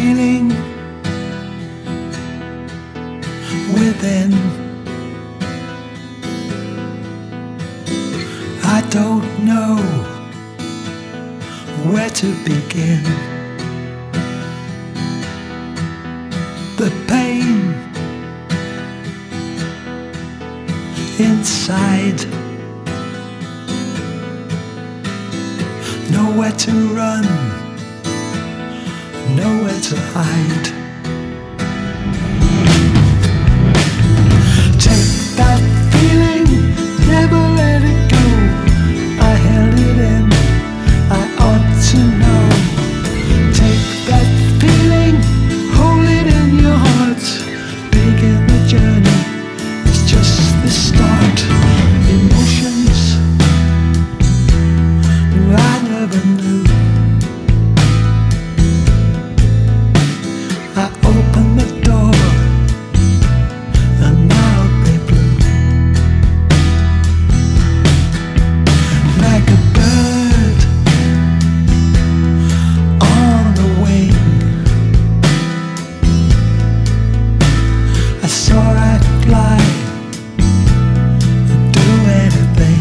feeling within. I don't know where to begin. The pain inside, nowhere to run, nowhere to hide. Take that feeling, never let it go. I held it in, I ought to know. Take that feeling, hold it in your heart. Begin the journey, it's just the start. Emotions I never knew. I opened the door and now they blew. Like a bird on the wing, I saw I'd fly and do anything.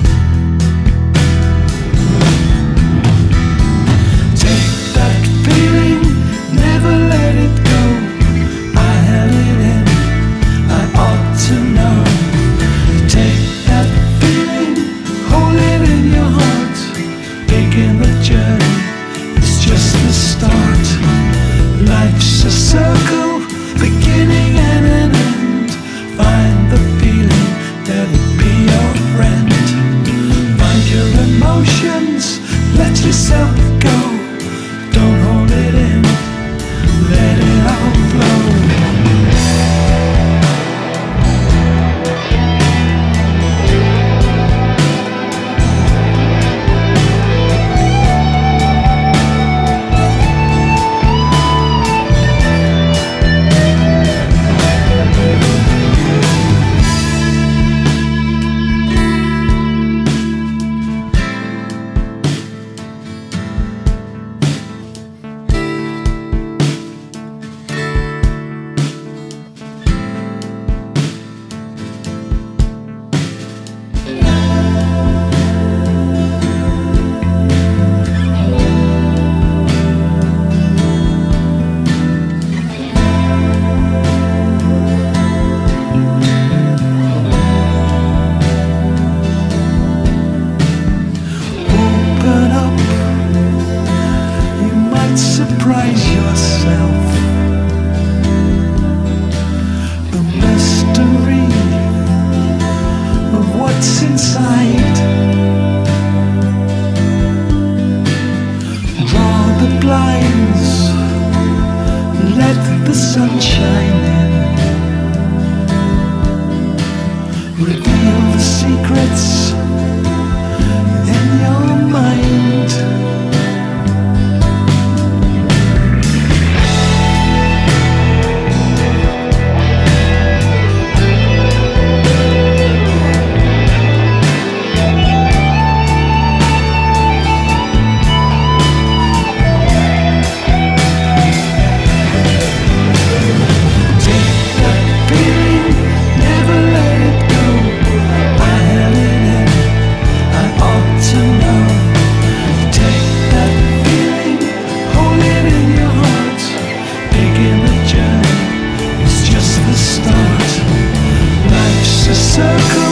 Take that feeling, never let it go. I held it in, I ought to know. Take that feeling, hold it in your heart. Begin the journey, it's just the start. Life's a circle, beginning and an end. Find the feeling, let it be your friend. Find your emotions, let yourself go. Don't hold it in, let it all flow. Open up, you might surprise yourself. The mystery of what's inside. Draw the blinds, let the sun shine in. Reveal the secrets in your mind. Take that feeling, never let it go. I held it in, I ought to know. Take that feeling, hold it in your heart. Begin the journey, it's just the start. Life's a circle.